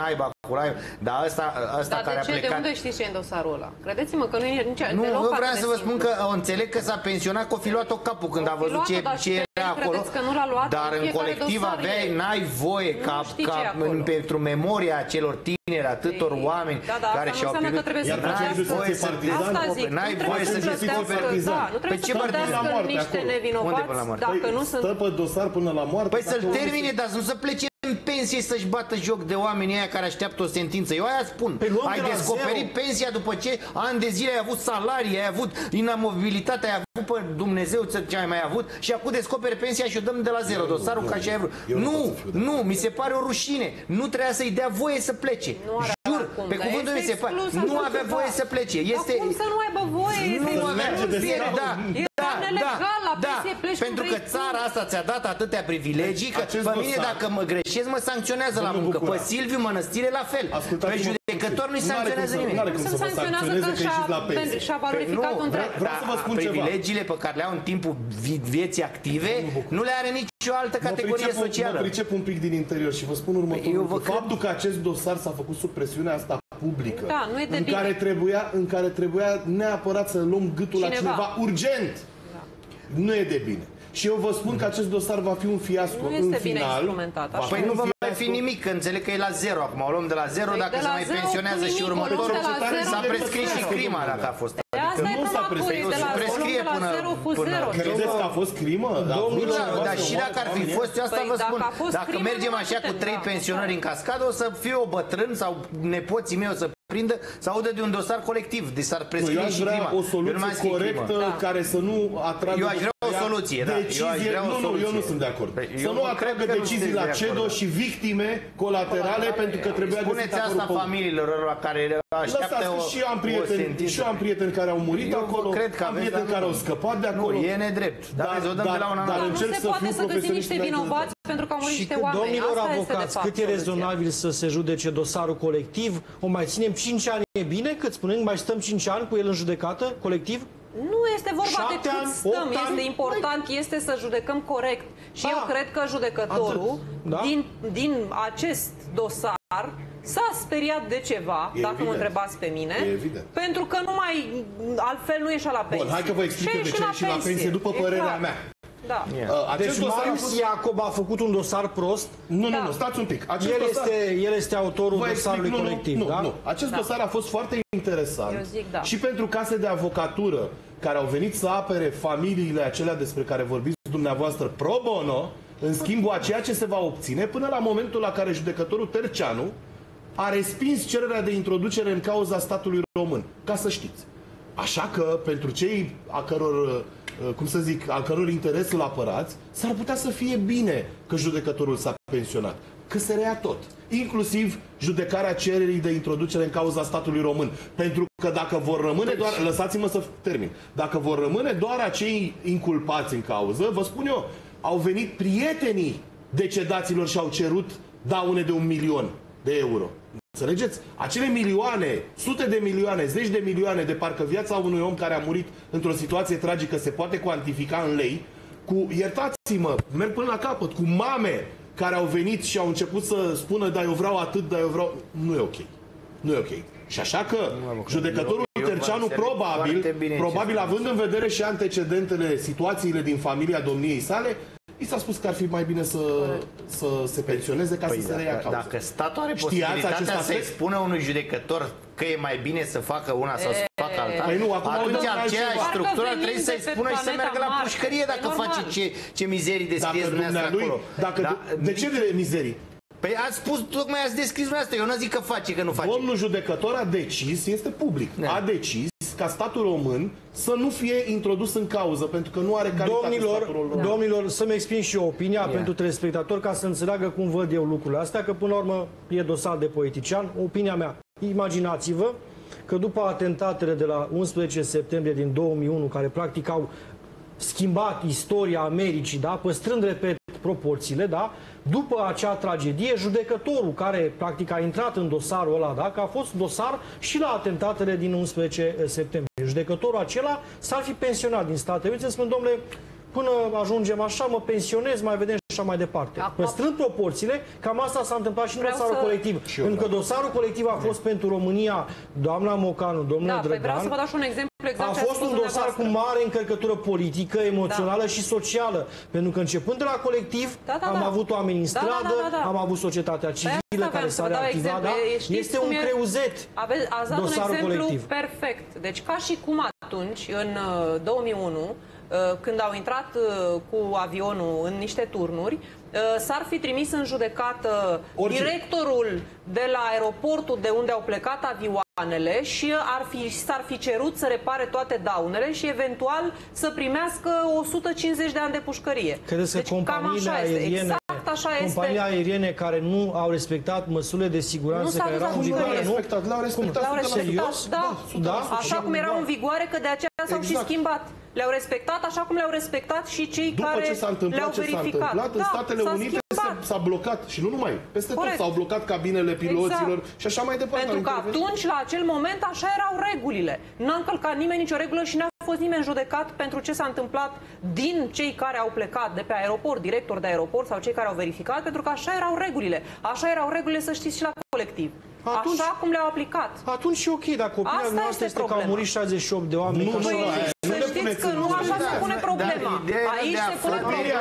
Dar ăsta, ăsta Dar care de a ce? plecat... De unde știți ce e în dosarul ăla? Credeți-mă că nu e nici Nu, deloc eu vreau atât să de vă spun simplu. că o înțeleg că s-a pensionat, că o fi luat-o capul când O a fi văzut luat-o, ce, dar ce era acolo. credeți că nu l-a luat Dar în în fiecare colectiv dosar aveai, e- n-ai voie Nu ca, știi ce e ca acolo. pentru memoria celor tineri, atâtor Ei, oameni da, da, care asta și-au nu înseamnă pierdut. că trebuie să Iar plătească. face justiție partizan? Asta zic, N-ai nu voie trebuie să să justiție plătească, partizan. da, nu trebuie Păi să ce partizan? plătească La moarte niște acolo. Unde pe la nevinovați moarte? dacă Păi, nu sunt... stă pe dosar până la moarte. Păi să-l dacă termine, dar nu să plece în pensie să-și bată joc de oamenii aia care așteaptă o sentință. Eu aia spun. Păi luăm Ai de la descoperit zero. pensia după ce ani de zile ai avut salarii, ai avut inamobilitate, ai avut pe Dumnezeu ce ai mai avut și acum descoperi pensia și o dăm de la zero, dosarul ca și ai vrut. eu nu pot Nu, să fiu de nu, mi se pare o rușine. Nu trebuia să-i dea voie să plece. Nu are Jur, acum, pe dar cuvântul este mi se pare. exclus Nu așa avea ceva. voie să plece. Este... Dar cum să nu aibă voie? Este Nu avea lege de fie, stat. da, E da, nelegal, la da, pensie pleci pentru cum că vrei țara tu. asta ți-a dat atâtea privilegii că Acest pe mine dosar- dacă mă greșesc mă sancționează la Domnul muncă. Bucura. Pe Silviu Mănăstire la fel. Ascultați-mă Pe judecător nu-i puțin. Nu are cum sancționează să- nimeni. nu are cum Să să vă sancționează sancționeze că că ieșiți la și-a pensie. și-a valorificat un drept. vreau să vă spun ceva. Privilegiile pe care le au în timpul vi- vieții active nu le are nicio altă Mă categorie pricep un- socială. Mă pricep un pic din interior și vă spun următorul Eu vă lucru. cred- Faptul că acest dosar s-a făcut sub presiunea asta publică, Da, nu e de în, bine. care trebuia, în care trebuia neapărat să luăm gâtul la Cineva. cineva urgent, nu e de bine. Și eu vă spun că acest dosar va fi un fiasco Nu în este bine final. instrumentat, așa. Va fi Păi un nu va mai fiasco. fi nimic, că înțeleg că e la zero acum. O luăm de la zero, Păi dacă de se la mai zero pensionează cu și nimic, următorul. o luăm de la zero S-a cu prescris și zero. crima dacă a fost. De asta e nu s-a problema prescris. curii, de la Se prescrie o luăm de la până- zero cu până- zero. Credeți că a fost crimă? A vrut Domnilor, cineva Dar să și omoare dacă ar fi oamenii? fost, eu asta Păi vă dacă spun. a fost Dacă crimă, mergem nu așa cu putem, trei da, pensionări așa. în cascadă, o să fie o bătrân sau nepoții mei o să prindă, să audă de un dosar colectiv. Deci s-ar Nu, eu prescrie aș și vrea crima. o Eu nu mai soluție zic corectă crimă. Da. care să nu atragă... Eu aș vrea o după ea soluție, da. Eu aș decizie- vrea o nu, nu, eu soluție. nu sunt de acord. Păi, Să eu nu cred atragă că nu decizii sunteți la de CEDO acord. și victime colaterale pentru că trebuia găsit Spuneți acolo asta pe- familiilor la care așteaptă Lăsați o, că și eu am o prieteni, sentință. și eu am prieteni care au murit Eu vă acolo, cred că am aveți, prieteni dar care nu- au scăpat de acolo. Nu, e nedrept. Dar, dar o dăm de la un an dar la Dar altul. nu încerc se să poate fiu să găsim profesionist niște înainte de vinovați pentru că au murit Și niște că, oameni. domnilor Asta este, de avocați, fapt, cât e soluția. rezonabil să se judece dosarul colectiv? O mai ținem cinci ani, e bine? Cât spunem, mai stăm cinci ani cu el în judecată, colectiv? Nu este vorba de Șapte cât ani, stăm, opt este ani? important, este să judecăm corect. Și Da. eu cred că judecătorul, Atât, da? din, din acest dosar, s-a speriat de ceva, E dacă mă evident. întrebați pe mine, E evident. pentru că nu mai, altfel nu ieșea la pensie. Bun, hai că vă explic eu de ce a ieșit la pensie, după E părerea clar. mea. Da. Uh, Acest Deci dosar a Marius fost... Iacob a făcut un dosar prost, Nu, nu, Da. nu, stați un pic. Acest el dosar... este, el este autorul Vă explic, dosarului nu, nu, colectiv, nu, da? nu. Acest Da. dosar a fost foarte interesant. Eu zic da. Și pentru case de avocatură care au venit să apere familiile acelea despre care vorbiți dumneavoastră pro bono, în schimbul a ceea ce se va obține, până la momentul la care judecătorul Terceanu a respins cererea de introducere în cauza statului român. Ca să știți. Așa că, pentru cei a căror, cum să zic, a căror interes îl apărați, s-ar putea să fie bine că judecătorul s-a pensionat. Că se rea tot. Inclusiv judecarea cererii de introducere în cauza statului român. Pentru că dacă vor rămâne doar... Lăsați-mă să termin. Dacă vor rămâne doar acei inculpați în cauză, vă spun eu, au venit prietenii decedaților și au cerut daune de un milion de euro. Înțelegeți? Acele milioane, sute de milioane, zeci de milioane de parcă viața unui om care a murit într-o situație tragică se poate cuantifica în lei, cu, iertați-mă, merg până la capăt, cu mame care au venit și au început să spună da, eu vreau atât, da, eu vreau... Nu e ok. Nu e ok. Și așa că judecătorul Eu- eu Terceanu vă înțeleg probabil, foarte bine ce probabil spuneți. având în vedere și antecedentele, situațiile din familia domniei sale, i s-a spus că ar fi mai bine să, să se pensioneze ca Păi să se reia dacă, cauza. dacă statul are Știați posibilitatea acest să-i aspect? spună unui judecător că e mai bine să facă una sau să facă alta, Păi nu, acum atunci uităm la aceeași altceva. structură Parcă trebuie venim să-i de pe spună și să planeta meargă la Marte. pușcărie E dacă normal. face ce, ce mizerii Dacă descrieți dumneavoastră dumnealui, acolo. dacă, Da, de ce de mizerii? Păi ați spus, tocmai ați descris dumneavoastră, eu nu zic că face, că nu face. Domnul judecător a decis, este public, Da. a decis ca statul român să nu fie introdus în cauză, pentru că nu are calitate Domnilor, statul român. domnilor, să-mi exprim și eu opinia pentru telespectatori ca să înțeleagă cum văd eu lucrurile astea, că până la urmă e dosar de politician. Opinia mea, imaginați-vă că după atentatele de la unsprezece septembrie din două mii unu, care practic au schimbat istoria Americii, da? Păstrând, repet, proporțiile, da? După acea tragedie, judecătorul care practic a intrat în dosarul ăla, da? Că a fost dosar și la atentatele din unsprezece septembrie. Judecătorul acela s-ar fi pensionat din Statele Unite, spun, domnule, până ajungem așa, mă pensionez, mai vedem și așa mai departe. Acum... Păstrând proporțiile, cam asta s-a întâmplat și în dosarul să... colectiv. Pentru că dosarul colectiv a fost pentru România, doamna Mocanu, domnul da, Drăgan, vreau să vă dau și un exemplu exact. a fost un dosar cu mare încărcătură politică, emoțională da. și socială. Pentru că începând de la colectiv, da, da, da. am avut oameni în stradă, da, da, da, da. am avut societatea civilă care s-a reactivat. Da? Este un creuzet Aveți, ați dat un exemplu colectiv. perfect. Deci ca și cum atunci, în două mii unu, când au intrat cu avionul în niște turnuri, s-ar fi trimis în judecată Orice. directorul de la aeroportul de unde au plecat avioanele și ar fi, s-ar fi cerut să repare toate daunele și eventual să primească o sută cincizeci de ani de pușcărie. Credeți că deci, companiile aeriene, exact așa companiile este. aeriene care nu au respectat măsurile de siguranță nu care erau în vigoare, nu? L-au respectat, l-au respectat, serios? Da, da, așa cum erau în vigoare, că de aceea s-au exact. și schimbat. Le-au respectat așa cum le-au respectat și cei După care ce s-a întâmplat ce s-a întâmplat, în da, Statele Unite s-a blocat și nu numai, peste Corect. tot s-au blocat cabinele piloților exact. și așa mai departe. Pentru că atunci, la acel moment, așa erau regulile. N-a încălcat nimeni nicio regulă și n-a fost nimeni judecat pentru ce s-a întâmplat din cei care au plecat de pe aeroport, director de aeroport sau cei care au verificat, pentru că așa erau regulile. Așa erau regulile, să știți, și la colectiv. Atunci, așa cum le-au aplicat. Atunci e ok, dacă opinia noastră este că au murit șaizeci și opt de oameni. Nu, nu, să știți că nu așa se pune problema. Aici se pune problema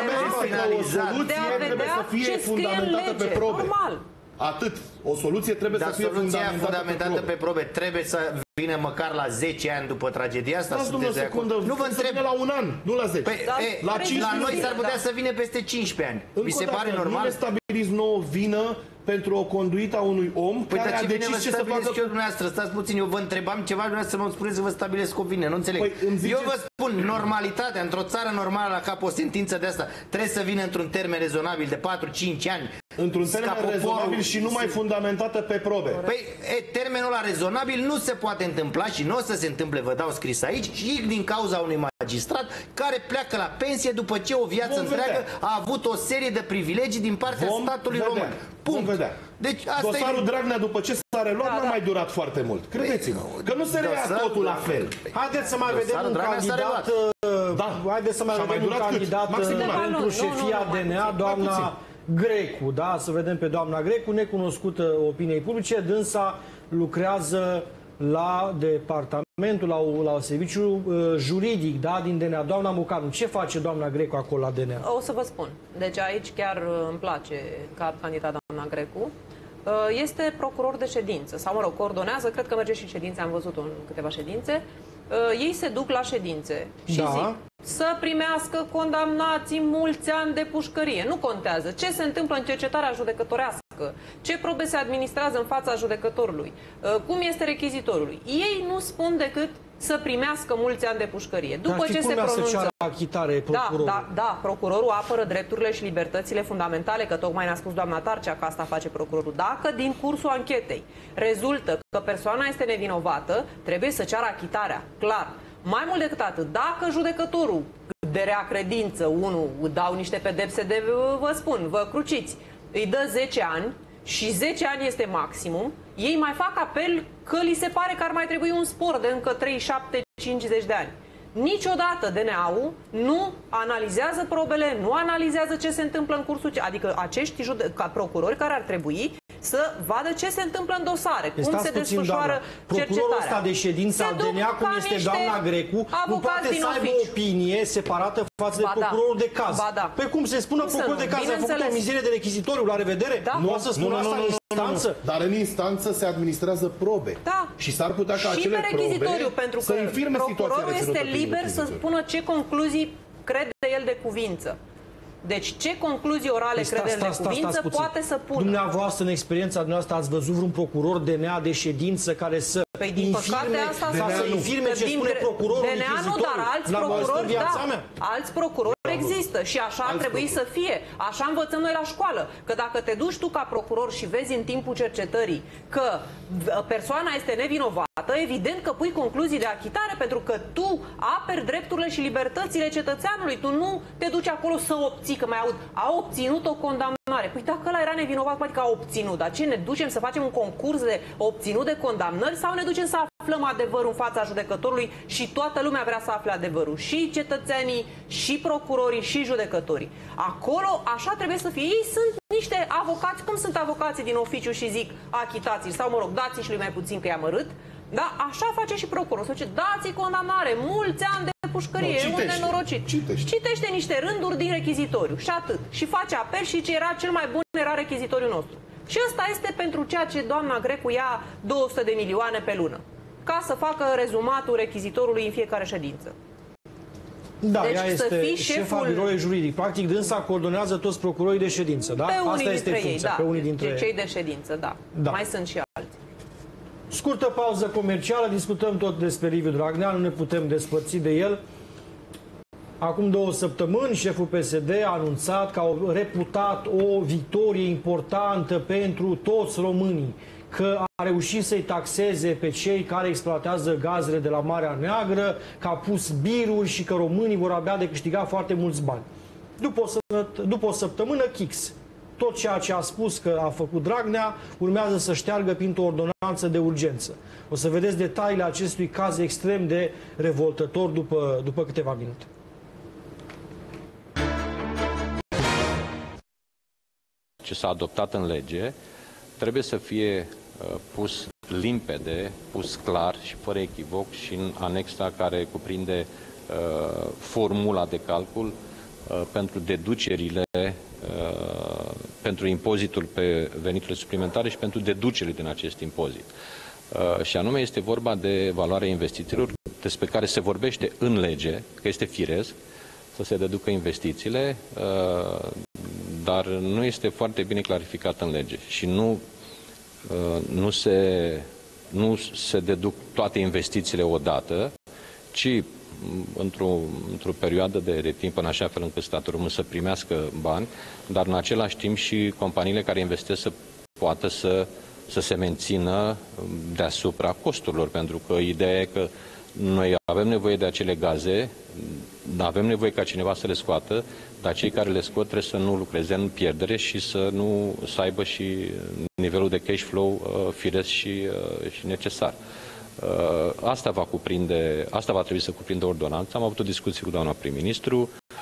de a vedea ce scrie în lege. Normal. Atât. O soluție trebuie Dar să fie fundamentată, fundamentată pe, probe. pe probe. Trebuie să vină măcar la zece ani după tragedia asta. Nu vă întreb la un an, nu la zece. Păi, da, e, la, la noi s-ar putea da. să vină peste cincisprezece ani. Încă Mi se pare normal? Nu ne stabiliți nouă vină pentru o conduită a unui om păi, care a decis ce să facă. Eu, dumneavoastră, stați puțin, eu vă întrebam ceva, dumneavoastră să mă spuneți să vă stabilesc o vină, nu înțeleg. Păi, zice... Eu vă spun, normalitatea, într-o țară normală, la cap o sentință de asta, trebuie să vină într-un termen rezonabil de patru cinci ani. Într-un termen rezonabil și nu mai fundamentată pe probe. Păi, e, termenul ăla rezonabil nu se poate întâmpla și nu o să se întâmple, vă dau scris aici, și din cauza unui magistrat care pleacă la pensie după ce o viață Vom întreagă vedea. a avut o serie de privilegii din partea Vom statului vedea. român. Punct. Vom vedea. Deci, asta Dosarul e... Dragnea, după ce s-a reluat, da, n-a da. mai durat foarte mult. Credeți-mă. Că nu se reia Dosarul... totul la fel. Haideți să mai vedem un candidat. Da. Haideți să mai vedem un candidat pentru șefia D N A, doamna Grecu, da? Să vedem pe doamna Grecu, necunoscută opiniei publice, dânsa lucrează la departamentul, la, la serviciu uh, juridic, da, din D N A. Doamna Mocanu, ce face doamna Grecu acolo la D N A? O să vă spun. Deci aici chiar îmi place ca candidat doamna Grecu. Este procuror de ședință, sau mă rog, coordonează, cred că merge și ședințe, am văzut-o în câteva ședințe. Ei se duc la ședințe și da. zic să primească condamnații mulți ani de pușcărie. Nu contează ce se întâmplă în cercetarea judecătorească, ce probe se administrează în fața judecătorului, cum este rechizitorului. Ei nu spun decât să primească mulți ani de pușcărie. După ce se pronunță... achitare procurorul? Da, da, da, procurorul apără drepturile și libertățile fundamentale, că tocmai ne-a spus doamna Tarcea că asta face procurorul. Dacă din cursul anchetei rezultă că persoana este nevinovată, trebuie să ceară achitarea, clar. Mai mult decât atât, dacă judecătorul de rea credință, unul, dau niște pedepse de, vă spun, vă cruciți, îi dă zece ani și zece ani este maximum, ei mai fac apel că li se pare că ar mai trebui un spor de încă treizeci și șapte cincizeci de ani. Niciodată D N A-ul nu analizează probele, nu analizează ce se întâmplă în cursul... Adică acești ca procurori care ar trebui să vadă ce se întâmplă în dosare, cum Stați se puțin, desfășoară doamna. Procurorul ăsta de ședință al D N A, cum este doamna Grecu, nu poate să aibă o opinie separată față de procurorul de caz. Ba da. Păi cum se spune, procurorul de caz a făcut o mizerie de rechizitoriu, la revedere? Da. Nu o să spună asta în instanță? Dar în instanță se administrează probe. Da. Și s-ar putea ca și acele probe pentru să infirme situația. Procurorul este liber să spună ce concluzii crede el de cuvință. Deci ce concluzii orale păi crede el de cuvință poate să pună. Dumneavoastră, în experiența dumneavoastră, ați văzut vreun procuror D N A de ședință care să păi, din infirme, asta să infirme ce spune procurorul D N A nu, dar alți procurori, da, alți procurori există și așa ar trebui să fie. Așa învățăm noi la școală. Că dacă te duci tu ca procuror și vezi în timpul cercetării că persoana este nevinovată, evident că pui concluzii de achitare, pentru că tu aperi drepturile și libertățile cetățeanului. Tu nu te duci acolo să obții, că mai aud, a obținut o condamnare. Păi dacă ăla era nevinovat, poate că a obținut. Dar ce, ne ducem să facem un concurs de obținut de condamnări sau ne ducem să aflăm adevărul în fața judecătorului și toată lumea vrea să afle adevărul. Și cetățenii, și procurorii, și judecătorii. Acolo așa trebuie să fie. Ei sunt niște avocați, cum sunt avocații din oficiu și zic achitați-l sau, mă rog, dați-i și lui mai puțin că i-a mărât. Da? Așa face și procurorul. Să zice, dați-i condamnare, mulți ani de pușcărie, no, e un nenorocit. Citește. Citește niște rânduri din rechizitoriu și atât. Și face apel și ce era cel mai bun era rechizitoriul nostru. Și ăsta este pentru ceea ce doamna Grecu ia două sute de milioane pe lună. Ca să facă rezumatul rechizitorului în fiecare ședință. Da, deci, ea este șeful... șefa biroului juridic. Practic, dânsa coordonează toți procurorii de ședință, da? Pe unii Asta este dintre funcția, ei, da. Pe unii dintre cei de ședință, da. da. Mai sunt și alții. Scurtă pauză comercială, discutăm tot despre Liviu Dragnea, nu ne putem despărți de el. Acum două săptămâni, șeful P S D a anunțat că au reputat o victorie importantă pentru toți românii, că a reușit să-i taxeze pe cei care exploatează gazele de la Marea Neagră, că a pus biruri și că românii vor avea de câștigat foarte mulți bani. După o, după o săptămână, Chix. Tot ceea ce a spus că a făcut Dragnea urmează să șteargă printr-o ordonanță de urgență. O să vedeți detaliile acestui caz extrem de revoltător după, după câteva minute. Ce s-a adoptat în lege trebuie să fie uh, pus limpede, pus clar și fără echivoc și în anexa care cuprinde uh, formula de calcul uh, pentru deducerile, uh, pentru impozitul pe veniturile suplimentare și pentru deducerile din acest impozit. Uh, și anume este vorba de valoarea investițiilor despre care se vorbește în lege, că este firesc să se deducă investițiile, uh, dar nu este foarte bine clarificat în lege și nu, nu, se, nu se deduc toate investițiile odată, ci într-o într-o perioadă de, de timp în așa fel încât statul român să primească bani, dar în același timp și companiile care investesc să poată să, să se mențină deasupra costurilor, pentru că ideea e că noi avem nevoie de acele gaze, avem nevoie ca cineva să le scoată, dar cei care le scot trebuie să nu lucreze în pierdere și să nu să aibă și nivelul de cash flow uh, firesc și, uh, și necesar. Uh, asta va cuprinde, asta va trebui să cuprindă ordonanța. Am avut o discuție cu doamna prim-ministru,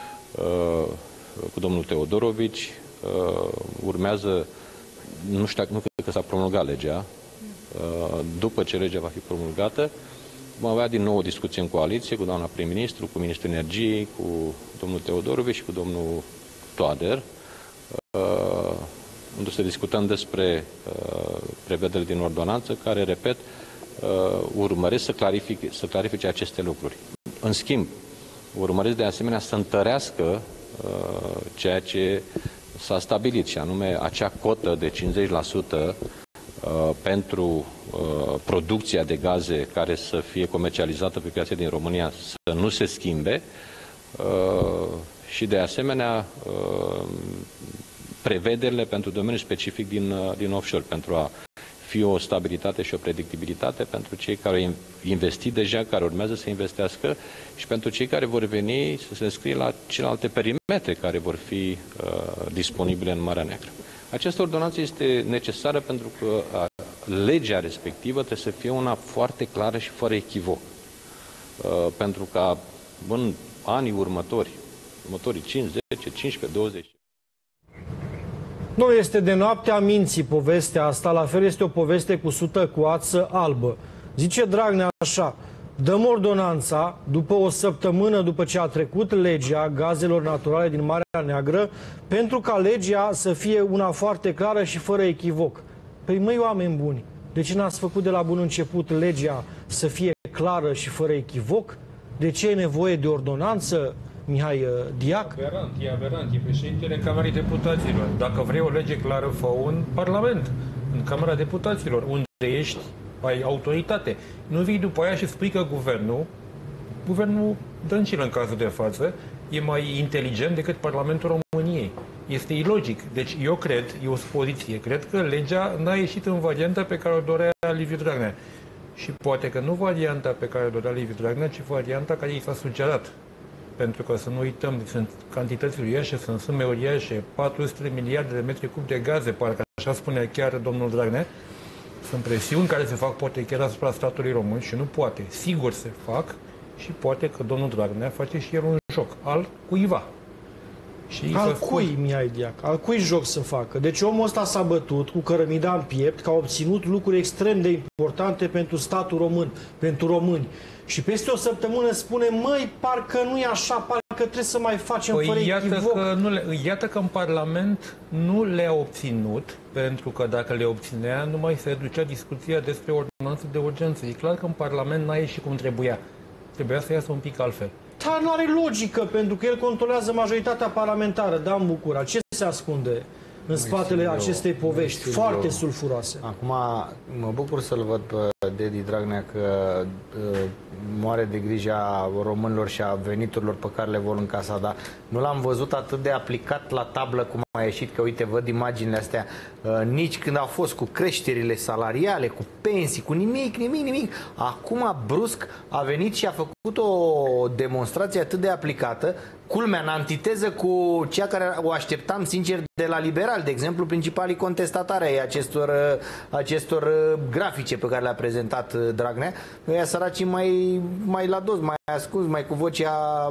uh, cu domnul Teodorovici. Uh, urmează, nu știu, nu cred că s-a promulgat legea. Uh, după ce legea va fi promulgată, vom avea din nou o discuție în coaliție cu doamna prim-ministru, cu ministrul energiei, cu domnul Teodorovici și cu domnul Toader, uh, unde să discutăm despre uh, prevederile din ordonanță, care, repet, uh, urmăresc să clarifice, să clarifice aceste lucruri. În schimb, urmăresc de asemenea să întărească uh, ceea ce s-a stabilit, și anume acea cotă de cincizeci la sută pentru uh, producția de gaze care să fie comercializată pe piața din România să nu se schimbe uh, și de asemenea uh, prevederile pentru domeniul specific din, uh, din offshore, pentru a fi o stabilitate și o predictibilitate pentru cei care au investit deja, care urmează să investească și pentru cei care vor veni să se înscrie la celelalte perimetre care vor fi uh, disponibile în Marea Neagră. Această ordonanță este necesară pentru că legea respectivă trebuie să fie una foarte clară și fără echivoc. Pentru ca în anii următori, următorii cinci, zece, cincisprezece, douăzeci... Nu este de noaptea minții povestea asta, la fel este o poveste cu sută coață albă. Zice Dragnea așa: dăm ordonanța după o săptămână după ce a trecut legea gazelor naturale din Marea Neagră, pentru ca legea să fie una foarte clară și fără echivoc. Păi măi, oameni buni, de ce n-ați făcut de la bun început legea să fie clară și fără echivoc? De ce e nevoie de ordonanță, Mihai Diac? E aberant, e aberant, e președintele Camerei Deputaților. Dacă vrei o lege clară, fă-o în Parlament, în Camera Deputaților, unde ești, ai autoritate. Nu vii după aia și spui că guvernul, guvernul Dăncilă în cazul de față, e mai inteligent decât Parlamentul României. Este ilogic. Deci eu cred, e o supoziție, cred că legea n-a ieșit în varianta pe care o dorea Liviu Dragnea. Și poate că nu varianta pe care o dorea Liviu Dragnea, ci varianta care i s-a sugerat. Pentru că să nu uităm, sunt cantități uriașe, sunt sume uriașe, patru sute miliarde de metri cub de gaze, parcă așa spunea chiar domnul Dragnea. Sunt presiuni care se fac poate chiar asupra statului român și nu poate. Sigur se fac și poate că domnul Dragnea face și el un joc al cuiva. Și al cui, Mihai Diac? Al cui joc să facă? Deci omul ăsta s-a bătut cu cărămida în piept, că a obținut lucruri extrem de importante pentru statul român, pentru români. Și peste o săptămână spune, măi, parcă nu e așa, parcă trebuie să mai facem păi fără iată echivoc. Că nu le, iată că în Parlament nu le-a obținut, pentru că dacă le obținea, nu mai se reducea discuția despre ordonanță de urgență. E clar că în Parlament n-a ieșit cum trebuia. Trebuia să iasă un pic altfel. Dar nu are logică, pentru că el controlează majoritatea parlamentară. Dan Bucura, ce se ascunde în spatele acestei povești foarte sulfuroase? Acum mă bucur să-l văd pe Dedi Dragnea că uh, moare de grija românilor și a veniturilor pe care le vor încasa, dar nu l-am văzut atât de aplicat la tablă cum a ieșit, că uite, văd imaginile astea, uh, nici când au fost cu creșterile salariale, cu pensii, cu nimic, nimic, nimic. Acum, brusc, a venit și a făcut o demonstrație atât de aplicată, culmea, în antiteză cu cea care o așteptam, sincer, de la liberal, de exemplu, principalii contestatari ai acestor, acestor grafice pe care le-a prezentat Dragnea. Ăia săracii mai, mai la dos, mai ascuns, mai cu vocea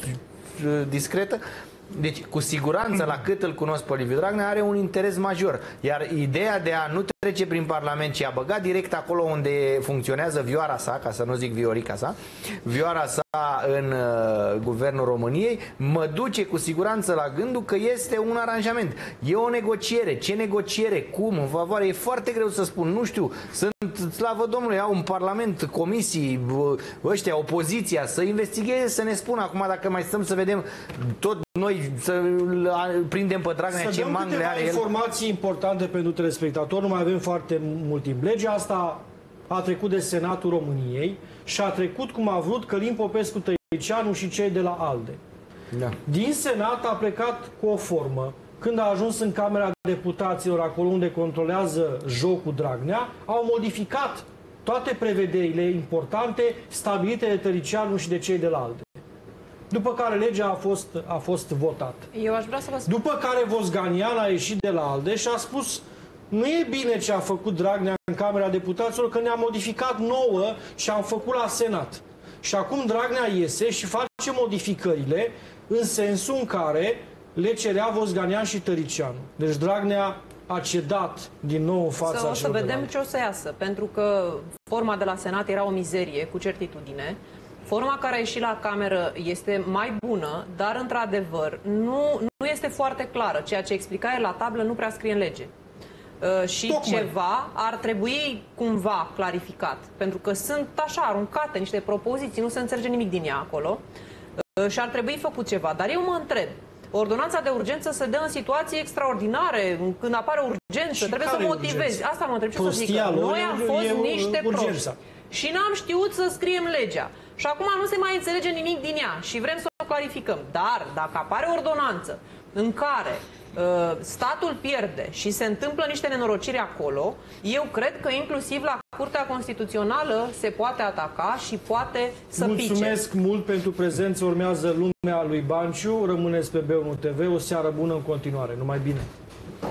discretă. Deci, cu siguranță, la cât îl cunosc pe Liviu Dragnea, are un interes major. Iar ideea de a nu trece prin Parlament, ci a băga direct acolo unde funcționează vioara sa, ca să nu zic viorica sa, vioara sa în uh, Guvernul României, mă duce cu siguranță la gândul că este un aranjament. E o negociere. Ce negociere? Cum? În favoare? E foarte greu să spun. Nu știu. Sunt, slavă Domnului, au un Parlament, comisii, ăștia, opoziția, să investigheze, să ne spună acum, dacă mai stăm să vedem tot noi să prindem pe Dragnea ce mangle are el. Informații importante pentru telespectatori, nu mai avem foarte mult timp. Legea asta a trecut de Senatul României și a trecut cum a vrut Călin Popescu Tăiceanu și cei de la ALDE. Da. Din Senat a plecat cu o formă. Când a ajuns în Camera Deputaților, acolo unde controlează jocul Dragnea, au modificat toate prevederile importante stabilite de Tăiceanu și de cei de la ALDE. După care legea a fost, a fost votată. Eu aș vrea să vă spun. După care Vosganian a ieșit de la ALDE și a spus, nu e bine ce a făcut Dragnea în Camera Deputaților, că ne-a modificat nouă și am făcut la Senat. Și acum Dragnea iese și face modificările în sensul în care le cerea Vosganian și Tăriceanu. Deci Dragnea a cedat din nou în fața să, o să vedem ce o să iasă, pentru că forma de la Senat era o mizerie, cu certitudine. Forma care a ieșit la cameră este mai bună, dar, într-adevăr, nu, nu este foarte clară. Ceea ce explica el la tablă nu prea scrie în lege. Uh, și Tocmai. ceva ar trebui cumva clarificat, pentru că sunt așa aruncate niște propoziții, nu se înțelege nimic din ea acolo, uh, și ar trebui făcut ceva. Dar eu mă întreb, ordonanța de urgență se dă în situații extraordinare, când apare urgență, și trebuie să motivezi. Asta mă întreb, ce să zic? Noi am fost niște proști și n-am știut să scriem legea. Și acum nu se mai înțelege nimic din ea și vrem să o clarificăm. Dar dacă apare o ordonanță în care uh, statul pierde și se întâmplă niște nenorociri acolo, eu cred că inclusiv la Curtea Constituțională se poate ataca și poate să Mulțumesc pice. Mulțumesc mult pentru prezență. Urmează Lumea lui Banciu. Rămâneți pe B unu T V. O seară bună în continuare. Numai bine!